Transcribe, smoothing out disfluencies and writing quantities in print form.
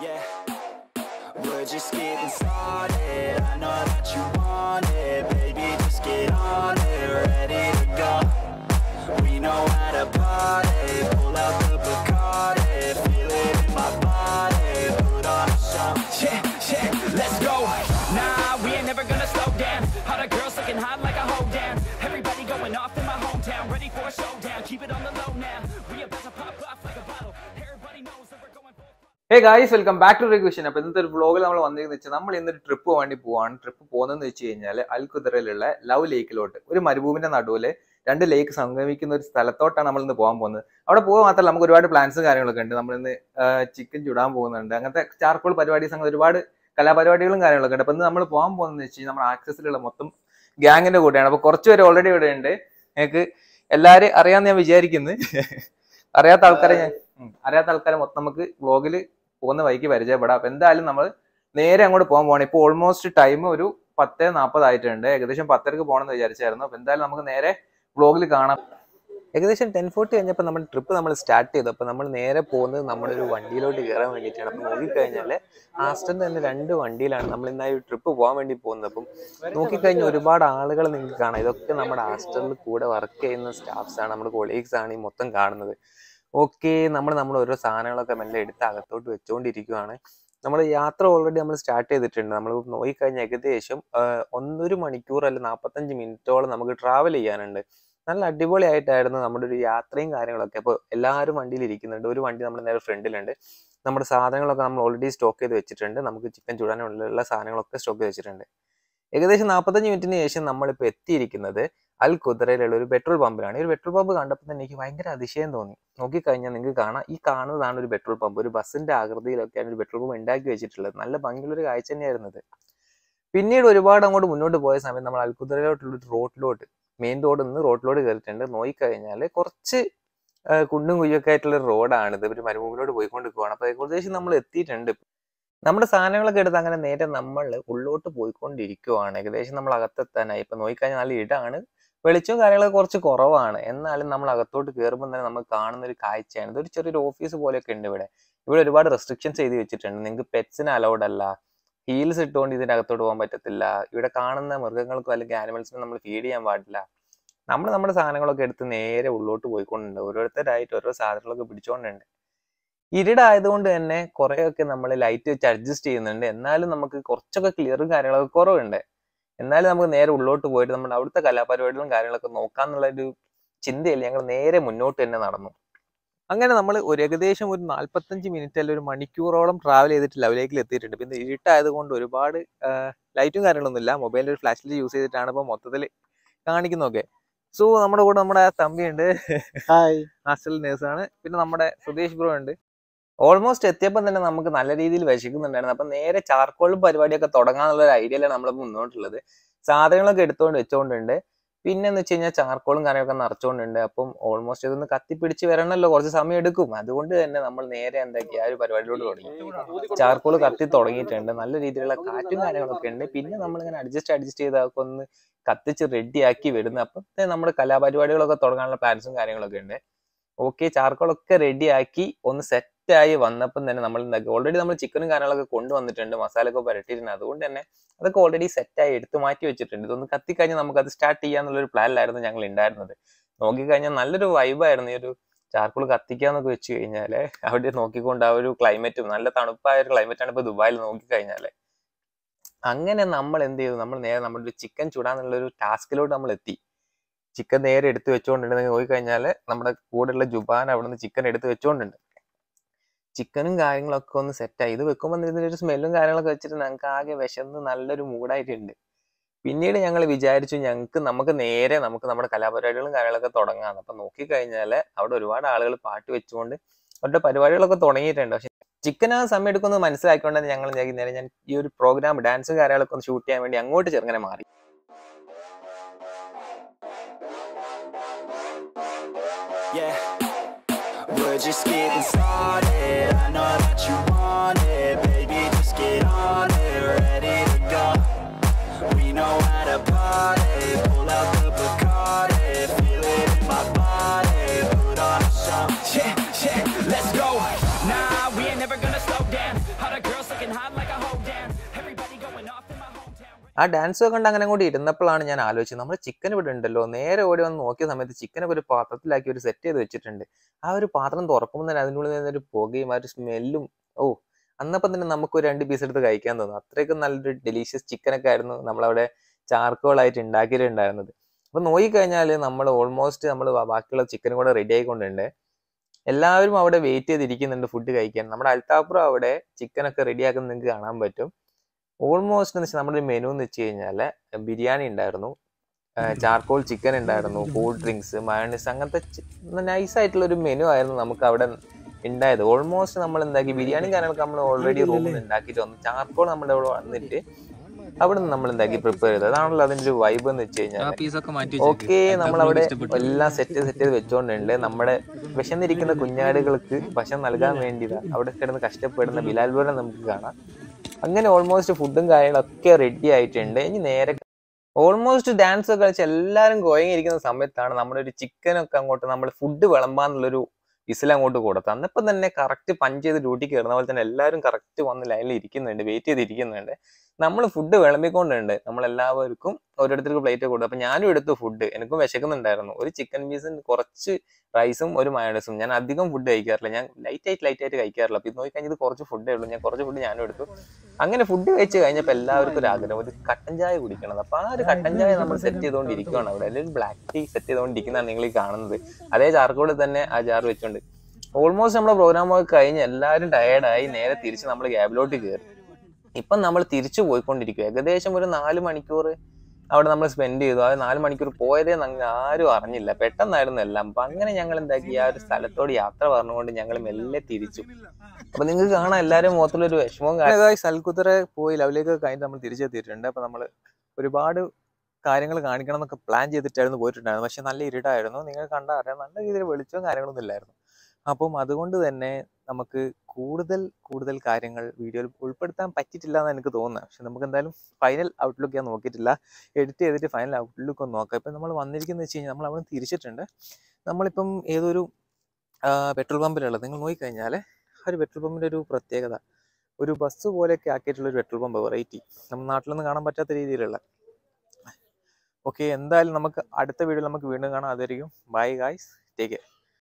Yeah, we're just getting started. I know that you want it, baby, just get on it, ready to go. We know how to party, pull out the Bacardi, feel it in my body, put on a show. Yeah, let's go. Nah, we ain't never gonna slow down. All the girls looking hot like a hoe down. Everybody going off in my hometown, ready for a showdown. Keep it on the low now. We about to pop off like a bottle. Everybody knows that we're going for. Hey guys, welcome back to Revision. അപ്പോൾ ഇന്നത്തെ ഒരു വ്ലോഗിൽ നമ്മൾ വന്നിരിക്കുന്നത് വെച്ചാൽ നമ്മൾ ഇന്നൊരു trip വേണ്ടി പോവാണ്. ട്രിപ്പ് പോകുന്നതെന്ന് വെച്ച് കഴിഞ്ഞാൽ അൽ ഖുദ്റയിലുള്ള ലവ് ലേക്കിലോട്ട്, ഒരു മരുഭൂമിന്റെ നടുവിൽ രണ്ട് ലേക്ക് സംഗമിക്കുന്ന ഒരു സ്ഥലത്തോട്ടാണ് നമ്മൾ ഇന്ന് പോകാൻ പോകുന്നത്. അവിടെ പോകുക മാത്രമല്ല, നമുക്ക് ഒരുപാട് പ്ലാൻസും കാര്യങ്ങളൊക്കെ ഉണ്ട്. നമ്മൾ ഇന്ന് ചിക്കൻ ചുടാൻ പോകുന്നുണ്ട്, അങ്ങനത്തെ ചാർക്കോൾ പരിപാടീസ്, അങ്ങനെ ഒരുപാട് കലാപരിപാടികളും കാര്യങ്ങളൊക്കെ ഉണ്ട്. അപ്പോൾ ഇന്ന് നമ്മൾ പോകാൻ പോകുന്നതെന്ന് വെച്ച് കഴിഞ്ഞാൽ നമ്മുടെ ആക്സസിലുള്ള മൊത്തം ഗ്യാങ്ങിന്റെ കൂടെയാണ്. അപ്പോൾ കുറച്ച് പേര് ഓൾറെഡി ഇവിടെ ഉണ്ട്. നിങ്ങൾക്ക് എല്ലാവരും അറിയാമെന്ന് ഞാൻ വിചാരിക്കുന്നു. അറിയാത്ത ആൾക്കാരെ മൊത്തം നമുക്ക് വ്ലോഗിൽ പോകുന്ന വഴിക്ക് പരിചയപ്പെടാം. അപ്പൊ എന്തായാലും നമ്മൾ നേരെ അങ്ങോട്ട് പോകാൻ പോകണം. ഇപ്പോൾ ഓൾമോസ്റ്റ് ടൈം ഒരു 10:40 ആയിട്ടുണ്ട്. ഏകദേശം 10:00 പോകണമെന്ന് വിചാരിച്ചായിരുന്നു. അപ്പൊ എന്തായാലും നമുക്ക് നേരെ വ്ലോഗിൽ കാണാം. ഏകദേശം 10:40 കഴിഞ്ഞപ്പോൾ നമ്മുടെ ട്രിപ്പ് നമ്മൾ സ്റ്റാർട്ട് ചെയ്തു. അപ്പോൾ നമ്മൾ നേരെ പോകുന്നത് നമ്മുടെ ഒരു വണ്ടിയിലോട്ട് കയറാൻ വേണ്ടിയിട്ടാണ്. അപ്പം നോക്കിക്കഴിഞ്ഞാൽ ആസ്റ്ററിൽ തന്നെ 2 വണ്ടിയിലാണ് നമ്മൾ ഇന്നായി ട്രിപ്പ് പോകാൻ വേണ്ടി പോകുന്നത്. അപ്പം നോക്കിക്കഴിഞ്ഞാൽ ഒരുപാട് ആളുകൾ നിങ്ങൾക്ക് കാണാം. ഇതൊക്കെ നമ്മുടെ ആസ്റ്ററിൽ കൂടെ വർക്ക് ചെയ്യുന്ന സ്റ്റാഫ്സ് ആണ്, നമ്മുടെ കൊളീഗ്സ് ആണ് ഈ മൊത്തം കാണുന്നത്. ഓക്കെ, നമ്മൾ ഓരോ സാധനങ്ങളൊക്കെ മെല്ലെ എടുത്ത് അകത്തോട്ട് വെച്ചുകൊണ്ടിരിക്കുകയാണ്. നമ്മൾ യാത്ര ഓൾറെഡി നമ്മൾ സ്റ്റാർട്ട് ചെയ്തിട്ടുണ്ട്. നമ്മൾ നോക്കിക്കഴിഞ്ഞാൽ ഏകദേശം 1 മണിക്കൂർ അല്ല 45 മിനിറ്റോളം നമുക്ക് ട്രാവൽ ചെയ്യാനുണ്ട്. നല്ല അടിപൊളിയായിട്ടായിരുന്നു നമ്മുടെ ഒരു യാത്രയും കാര്യങ്ങളൊക്കെ. അപ്പോൾ എല്ലാവരും വണ്ടിയിൽ ഇരിക്കുന്നുണ്ട്. ഒരു വണ്ടി നമ്മുടെ നേരെ ഫ്രണ്ടിലുണ്ട്. നമ്മുടെ സാധനങ്ങളൊക്കെ നമ്മൾ ഓൾറെഡി സ്റ്റോക്ക് ചെയ്ത് വെച്ചിട്ടുണ്ട്. നമുക്ക് ചിക്കൻ ചുടാനുള്ള സാധനങ്ങളൊക്കെ സ്റ്റോക്ക് ചെയ്ത് വെച്ചിട്ടുണ്ട്. ഏകദേശം 45 മിനിറ്റിന് ശേഷം നമ്മളിപ്പോൾ എത്തിയിരിക്കുന്നത് അൽ ഖുദ്റയിലുള്ള ഒരു പെട്രോൾ പമ്പിലാണ്. ഈ ഒരു പെട്രോൾ പമ്പ് കണ്ടപ്പോൾ തന്നെ എനിക്ക് ഭയങ്കര അതിശയം തോന്നി. നോക്കിക്കഴിഞ്ഞാൽ നിങ്ങൾക്ക് കാണാം, ഈ കാണുന്നതാണ് ഒരു പെട്രോൾ പമ്പ്. ഒരു ബസ്സിന്റെ ആകൃതിയിലൊക്കെയാണ് ഒരു പെട്രോൾ പമ്പ് ഉണ്ടാക്കി വെച്ചിട്ടുള്ളത്. നല്ല ഭംഗിയുള്ളൊരു കാഴ്ച തന്നെയായിരുന്നത്. പിന്നീട് ഒരുപാട് അങ്ങോട്ട് മുന്നോട്ട് പോയ സമയത്ത് നമ്മൾ അൽ ഖുദ്റയിലോട്ടുള്ള റോഡിലോട്ട്, മെയിൻ റോഡിൽ നിന്ന് റോഡിലോട്ട് കയറിയിട്ടുണ്ട്. നോക്കിക്കഴിഞ്ഞാൽ കുറച്ച് കുണ്ടും കുയ്യൊക്കെ ആയിട്ടുള്ള റോഡാണിത്. ഒരു മരുഭൂമിയിലോട്ട് പോയിക്കൊണ്ടിരിക്കുകയാണ്. അപ്പോൾ ഏകദേശം നമ്മൾ എത്തിയിട്ടുണ്ട്. നമ്മുടെ സാധനങ്ങളൊക്കെ എടുത്ത് അങ്ങനെ നേരെ നമ്മൾ ഉള്ളോട്ട് പോയിക്കൊണ്ടിരിക്കുവാണ്. ഏകദേശം നമ്മൾ അകത്തെത്താനായി. ഇപ്പൊ നോക്കിക്കഴിഞ്ഞാൽ നല്ല ഇടാണ്, വെളിച്ചവും കാര്യങ്ങളൊക്കെ കുറച്ച് കുറവാണ്. എന്നാലും നമ്മൾ അകത്തോട്ട് കയറുമ്പോൾ തന്നെ നമുക്ക് കാണുന്ന ഒരു കാഴ്ചയാണ്. ഇതൊരു ചെറിയൊരു ഓഫീസ് പോലെയൊക്കെ ഉണ്ട് ഇവിടെ. ഇവിടെ ഒരുപാട് റെസ്ട്രിക്ഷൻസ് ചെയ്ത് വെച്ചിട്ടുണ്ട്. നിങ്ങൾക്ക് പെറ്റ്സിന് അലൗഡ് അല്ല, ഹീൽസ് ഇട്ടുകൊണ്ട് ഇതിന്റെ അകത്തോട്ട് പോകാൻ പറ്റത്തില്ല. ഇവിടെ കാണുന്ന മൃഗങ്ങൾക്കും അല്ലെങ്കിൽ ആനിമൽസിനും നമ്മൾ ഫീഡ് ചെയ്യാൻ പാടില്ല. നമ്മുടെ സാധനങ്ങളൊക്കെ എടുത്ത് നേരെ ഉള്ളോട്ട് പോയിക്കൊണ്ടുണ്ട്. ഓരോരുത്തരായിട്ട് ഓരോ സാധനങ്ങളൊക്കെ പിടിച്ചോണ്ടുണ്ട്. ഇരുടായതുകൊണ്ട് തന്നെ കുറേയൊക്കെ നമ്മൾ ലൈറ്റ് വെച്ച് അഡ്ജസ്റ്റ് ചെയ്യുന്നുണ്ട്. എന്നാലും നമുക്ക് കുറച്ചൊക്കെ ക്ലിയറും കാര്യങ്ങളൊക്കെ കുറവുണ്ട്. എന്നാലും നമുക്ക് നേരെ ഉള്ളോട്ട് പോയിട്ട് നമ്മുടെ അവിടുത്തെ കലാപരിപാടികളും കാര്യങ്ങളൊക്കെ നോക്കാന്നുള്ളൊരു ചിന്തയിൽ ഞങ്ങൾ നേരെ മുന്നോട്ട് തന്നെ നടന്നു. അങ്ങനെ നമ്മൾ ഏകദേശം ഒരു 45 മിനിറ്റ് അല്ലെങ്കിൽ 1 മണിക്കൂറോളം ട്രാവൽ ചെയ്തിട്ട് ലവ് ലേക്കിൽ എത്തിയിട്ടുണ്ട്. പിന്നെ ഇരുട്ടായതുകൊണ്ട് ഒരുപാട് ലൈറ്റും കാര്യങ്ങളൊന്നുമില്ല. മൊബൈലിൽ ഒരു ഫ്ലാഷ് ലൈറ്റ് യൂസ് ചെയ്തിട്ടാണ് ഇപ്പോൾ മൊത്തത്തിൽ കാണിക്കുന്നതൊക്കെ. സോ നമ്മുടെ കൂടെ നമ്മുടെ തമ്പിയുണ്ട്, ഹാസ്റ്റൽ നേഴ്സാണ്. പിന്നെ നമ്മുടെ സുദേശ് ബ്രോ ഉണ്ട്. ഓൾമോസ്റ്റ് എത്തിയപ്പോൾ തന്നെ നമുക്ക് നല്ല രീതിയിൽ വിശക്കുന്നുണ്ടായിരുന്നു. അപ്പം നേരെ ചാർക്കോളും പരിപാടിയൊക്കെ തുടങ്ങാന്നുള്ള ഒരു ഐഡിയയിലാണ് നമ്മൾ മുന്നോട്ടുള്ളത്. സാധനങ്ങളൊക്കെ എടുത്തുകൊണ്ട് വെച്ചുകൊണ്ടുണ്ട്. പിന്നെ എന്ന് വെച്ച് കഴിഞ്ഞാൽ ചാർക്കോളും കാര്യങ്ങളൊക്കെ നിറച്ചുകൊണ്ടുണ്ട്. അപ്പം ഓൾമോസ്റ്റ് ഇതൊന്ന് കത്തിപ്പിടിച്ച് വരണമല്ലോ, കുറച്ച് സമയം എടുക്കും. അതുകൊണ്ട് തന്നെ നമ്മൾ നേരെ എന്താക്കി ആ ഒരു പരിപാടിയിലോട്ട് തുടങ്ങി. ചാർക്കോൾ കത്തി തുടങ്ങിയിട്ടുണ്ട്. നല്ല രീതിയിലുള്ള കാറ്റും കാര്യങ്ങളൊക്കെ ഉണ്ട്. പിന്നെ നമ്മളിങ്ങനെ അഡ്ജസ്റ്റ് ചെയ്തൊക്കെ ഒന്ന് കത്തിച്ച് റെഡിയാക്കി വരുന്നു. അപ്പം നമ്മുടെ കലാപരിപാടികളൊക്കെ തുടങ്ങാനുള്ള പ്ലാൻസും കാര്യങ്ങളൊക്കെ ഉണ്ട്. ഓക്കെ, ചാർക്കോളൊക്കെ റെഡിയാക്കി ഒന്ന് സെറ്റായി വന്നപ്പം തന്നെ നമ്മൾ എന്താക്കി, ഓൾറെഡി നമ്മൾ ചിക്കനും കാര്യങ്ങളൊക്കെ കൊണ്ടുവന്നിട്ടുണ്ട്, മസാലയൊക്കെ പുരട്ടിയിട്ടുണ്ട്. അതുകൊണ്ട് തന്നെ അതൊക്കെ ഓൾറെഡി സെറ്റായി എടുത്ത് മാറ്റി വെച്ചിട്ടുണ്ട്. ഇതൊന്ന് കത്തിക്കഴിഞ്ഞാൽ നമുക്ക് അത് സ്റ്റാർട്ട് ചെയ്യാന്നുള്ളൊരു പ്ലാനിലായിരുന്നു ഞങ്ങൾ ഉണ്ടായിരുന്നത്. നോക്കിക്കഴിഞ്ഞാൽ നല്ലൊരു വൈബായിരുന്നു ഈ ഒരു ചാർക്കോൾ കത്തിക്കാന്നൊക്കെ വെച്ച് കഴിഞ്ഞാൽ. അവിടെ നോക്കിക്കൊണ്ട് ആ ഒരു ക്ലൈമറ്റും, നല്ല തണുപ്പായ ഒരു ക്ലൈമറ്റാണ് ഇപ്പോൾ ദുബായിൽ നോക്കിക്കഴിഞ്ഞാൽ. അങ്ങനെ നമ്മൾ എന്ത് ചെയ്തു, നമ്മൾ നേരെ നമ്മുടെ ചിക്കൻ ചുടാന്നുള്ളൊരു ടാസ്കിലോട്ട് നമ്മൾ എത്തി. ചിക്കൻ നേരെ എടുത്ത് വെച്ചുകൊണ്ടിട്ടുണ്ടെങ്കിൽ നോക്കിക്കഴിഞ്ഞാൽ നമ്മുടെ കൂടെയുള്ള ജുബാൻ അവിടെ നിന്ന് ചിക്കൻ എടുത്ത് വെച്ചുകൊണ്ടുണ്ട്. ചിക്കനും കാര്യങ്ങളൊക്കെ ഒന്ന് സെറ്റായി. ഇത് വെക്കുമ്പോൾ ഇതിൻ്റെ ഒരു സ്മെല്ലും കാര്യങ്ങളൊക്കെ വെച്ചിട്ട് ഞങ്ങൾക്ക് ആകെ വിശന്ന് നല്ലൊരു മൂഡായിട്ടുണ്ട്. പിന്നീട് ഞങ്ങൾ വിചാരിച്ചു നമുക്ക് നേരെ നമ്മുടെ കലാപരിപാടികളും കാര്യങ്ങളൊക്കെ തുടങ്ങാം. അപ്പം നോക്കിക്കഴിഞ്ഞാൽ അവിടെ ഒരുപാട് ആളുകൾ പാട്ട് വെച്ചുകൊണ്ട് അവരുടെ പരിപാടികളൊക്കെ തുടങ്ങിയിട്ടുണ്ട്. പക്ഷെ ചിക്കൻ ആ സമയം എടുക്കുന്നത് മനസ്സിലാക്കിക്കൊണ്ടാണ് ഞങ്ങൾ നേരെ ഞാൻ ഈ ഒരു പ്രോഗ്രാം ഡാൻസും കാര്യങ്ങളൊക്കെ ഒന്ന് ഷൂട്ട് ചെയ്യാൻ വേണ്ടി അങ്ങോട്ട് ചെറുങ്ങനെ മാറി. Yeah, we're just getting started. I know that you want it, baby, just get on it, ready to go. We know how to party, pull out the Bacardi, feel it in my body, put on a show. Yeah, let's go. Nah, we ain't never gonna slow down. All the ആ dance കണ്ട് അങ്ങനെ കൂടി ഇരുന്നപ്പോഴാണ് ഞാൻ ആലോചിച്ചത് നമ്മൾ chicken ഇവിടെ ഉണ്ടല്ലോ. നേരെ ഓടി വന്ന് നോക്കിയ സമയത്ത് ചിക്കനൊക്കെ ഒരു പാത്രത്തിലാക്കി ഒരു സെറ്റ് ചെയ്ത് വെച്ചിട്ടുണ്ട്. ആ ഒരു പാത്രം തുറക്കുമ്പോൾ തന്നെ അതിനുള്ളിൽ നിന്നൊരു പുകയും ആ ഒരു സ്മെല്ലും. ഓ, അന്നപ്പം തന്നെ നമുക്ക് ഒരു 2 പീസ് എടുത്ത് കഴിക്കാൻ തോന്നും. അത്രയ്ക്കും നല്ലൊരു ഡെലീഷ്യസ് ചിക്കനൊക്കെ ആയിരുന്നു നമ്മളവിടെ ചാർക്കോളായിട്ട് ഉണ്ടാക്കിയിട്ടുണ്ടായിരുന്നത്. അപ്പൊ നോക്കിക്കഴിഞ്ഞാൽ നമ്മൾ ഓൾമോസ്റ്റ് നമ്മൾ ബാക്കിയുള്ള ചിക്കനും കൂടെ റെഡി ആയിക്കൊണ്ടുണ്ട്. എല്ലാവരും അവിടെ വെയിറ്റ് ചെയ്തിരിക്കുന്നുണ്ട് ഫുഡ് കഴിക്കാൻ. നമ്മുടെ അൽത്താപ്പുറം അവിടെ ചിക്കനൊക്കെ റെഡിയാക്കുന്നത് നിങ്ങൾക്ക് കാണാൻ പറ്റും. ഓൾമോസ്റ്റ് എന്ന് വെച്ചാൽ നമ്മുടെ ഒരു മെനു എന്ന് വെച്ച് കഴിഞ്ഞാൽ ബിരിയാണി ഉണ്ടായിരുന്നു, ചാർക്കോൾ ചിക്കൻ ഉണ്ടായിരുന്നു, കൂൾ ഡ്രിങ്ക്സ്, മയോണൈസ്, അങ്ങനത്തെ നൈസായിട്ടുള്ള ഒരു മെനു ആയിരുന്നു നമുക്ക് അവിടെ ഉണ്ടായത്. ഓൾമോസ്റ്റ് നമ്മൾ എന്താക്കി ബിരിയാണി കാര്യങ്ങളൊക്കെ നമ്മൾ ഓൾറെഡി റൂമിൽ ഉണ്ടാക്കിയിട്ട് വന്നു. ചാർക്കോൾ നമ്മുടെ അവിടെ വന്നിട്ട് അവിടെ നിന്ന് നമ്മൾ എന്താക്കി പ്രിപ്പയർ ചെയ്തത്. അതാണല്ലോ അതിൻ്റെ ഒരു വൈബ് എന്ന് വെച്ച് കഴിഞ്ഞാൽ. ഓക്കെ, നമ്മളവിടെ എല്ലാം സെറ്റ് ചെയ്ത് വെച്ചോണ്ടുണ്ട്. നമ്മുടെ വിശന്നിരിക്കുന്ന കുഞ്ഞാടുകൾക്ക് ഭക്ഷണം നൽകാൻ വേണ്ടി അവിടെ കിടന്ന് കഷ്ടപ്പെടുന്ന ബിലാൽ പോലെ നമുക്ക് കാണാം. അങ്ങനെ ഓൾമോസ്റ്റ് ഫുഡും കാര്യങ്ങളൊക്കെ റെഡി ആയിട്ടുണ്ട്. ഇനി നേരെ ഓൾമോസ്റ്റ് ഡാൻസ് ഒക്കെ കളിച്ച് എല്ലാവരും കുഴങ്ങിയിരിക്കുന്ന സമയത്താണ് നമ്മുടെ ഒരു ചിക്കനൊക്കെ അങ്ങോട്ട് നമ്മൾ ഫുഡ് വിളമ്പാന്നുള്ളൊരു വിസിൽ അങ്ങോട്ട് കൊടുത്തത്. അന്നിപ്പം തന്നെ കറക്റ്റ് പഞ്ച് ചെയ്ത് ഡ്യൂട്ടിക്ക് കയറുന്ന പോലെ തന്നെ എല്ലാവരും കറക്റ്റ് വന്ന് ലൈനിൽ ഇരിക്കുന്നുണ്ട്, വെയിറ്റ് ചെയ്തിരിക്കുന്നുണ്ട്. നമ്മൾ ഫുഡ് വിളമ്പിക്കൊണ്ടുണ്ട്. നമ്മളെല്ലാവർക്കും ഓരോരുത്തർക്ക് പ്ലേറ്റ് കൊടുത്തു. അപ്പം ഞാനും എടുത്തു ഫുഡ്. എനിക്കും വിശക്കുന്നുണ്ടായിരുന്നു. ഒരു ചിക്കൻ പീസും കുറച്ച് റൈസും ഒരു മയോണൈസും. ഞാൻ അധികം ഫുഡ് കഴിക്കാറില്ല, ഞാൻ ലൈറ്റായിട്ട് കഴിക്കാറില്ല. അപ്പം ഇത് നോക്കിക്കഴിഞ്ഞാൽ കുറച്ച് ഫുഡേ ഉള്ളൂ. ഞാൻ കുറച്ച് ഫുഡ് ഞാനും എടുത്തു. അങ്ങനെ ഫുഡ് കഴിച്ച് കഴിഞ്ഞപ്പോൾ എല്ലാവർക്കും ഒരു ആഗ്രഹം ഒരു കട്ടൻ ചായ കുടിക്കണം. അപ്പം ആ ഒരു കട്ടൻ ചായ നമ്മൾ സെറ്റ് ചെയ്തുകൊണ്ടിരിക്കുകയാണ് അവിടെ. അല്ലെങ്കിൽ ബ്ലാക്ക് ടീ സെറ്റ് ചെയ്തുകൊണ്ടിരിക്കുന്നതാണ് നിങ്ങൾ ഈ കാണുന്നത്. അതേ ചാർക്കോട് തന്നെ ആ ജാർ വെച്ചുകൊണ്ട് ഓൾമോസ്റ്റ് നമ്മുടെ പ്രോഗ്രാമൊക്കെ കഴിഞ്ഞ് എല്ലാവരും ടയേർഡായി നേരെ തിരിച്ച് നമ്മൾ ക്യാബിലോട്ട് കയറി. ഇപ്പം നമ്മൾ തിരിച്ചു പോയിക്കൊണ്ടിരിക്കുക. ഏകദേശം ഒരു 4 മണിക്കൂർ അവിടെ നമ്മൾ സ്പെൻഡ് ചെയ്തു. ആ 4 മണിക്കൂർ പോയതേ ഞങ്ങൾ ആരും അറിഞ്ഞില്ല, പെട്ടെന്നായിരുന്നു എല്ലാം. അപ്പം അങ്ങനെ ഞങ്ങൾ എന്താക്കി ആ ഒരു സ്ഥലത്തോട് യാത്ര പറഞ്ഞുകൊണ്ട് ഞങ്ങൾ മെല്ലെ തിരിച്ചു. അപ്പൊ നിങ്ങൾക്ക് കാണാം എല്ലാവരും മുഖത്തുള്ളൊരു വിഷമവും. സൽകുത്തറ പോയി ലവിലേക്ക് കഴിഞ്ഞിട്ട് നമ്മൾ തിരിച്ചെത്തിയിട്ടുണ്ട്. അപ്പൊ നമ്മൾ ഒരുപാട് കാര്യങ്ങൾ കാണിക്കണം എന്നൊക്കെ പ്ലാൻ ചെയ്തിട്ടായിരുന്നു പോയിട്ടുണ്ടായിരുന്നു. പക്ഷെ നല്ല ഇരുട്ടായിരുന്നു. നിങ്ങൾ കണ്ടാൽ അറിയാം, നല്ല രീതിയിൽ വെളിച്ചവും കാര്യങ്ങളൊന്നും ഇല്ലായിരുന്നു. അപ്പം അതുകൊണ്ട് തന്നെ നമുക്ക് കൂടുതൽ കാര്യങ്ങൾ വീഡിയോയിൽ ഉൾപ്പെടുത്താൻ പറ്റിയിട്ടില്ല എന്ന് എനിക്ക് തോന്നുന്നത്. പക്ഷെ നമുക്ക് എന്തായാലും ഫൈനൽ ഔട്ട്ലുക്ക് ഞാൻ നോക്കിയിട്ടില്ല. എഡിറ്റ് ചെയ്തിട്ട് ഫൈനൽ ഔട്ട്ലുക്ക് ഒന്ന് നോക്കാം. ഇപ്പം നമ്മൾ വന്നിരിക്കുന്നത് വെച്ച് കഴിഞ്ഞാൽ നമ്മൾ അവിടെ തിരിച്ചിട്ടുണ്ട്. നമ്മളിപ്പം ഏതൊരു പെട്രോൾ പമ്പിലുള്ളത് നിങ്ങൾ നോക്കിക്കഴിഞ്ഞാൽ ആ ഒരു പെട്രോൾ പമ്പിൻ്റെ ഒരു പ്രത്യേകത, ഒരു ബസ് പോലെയൊക്കെ ആക്കിയിട്ടുള്ളൊരു പെട്രോൾ പമ്പ്, വെറൈറ്റി, നമ്മുടെ നാട്ടിലൊന്നും കാണാൻ പറ്റാത്ത രീതിയിലുള്ള. ഓക്കെ, എന്തായാലും നമുക്ക് അടുത്ത വീഡിയോയിൽ നമുക്ക് വീണ്ടും കാണാം. അതായിരിക്കും ബൈ ഗായ്സ്, ടേക്ക് കെയർ.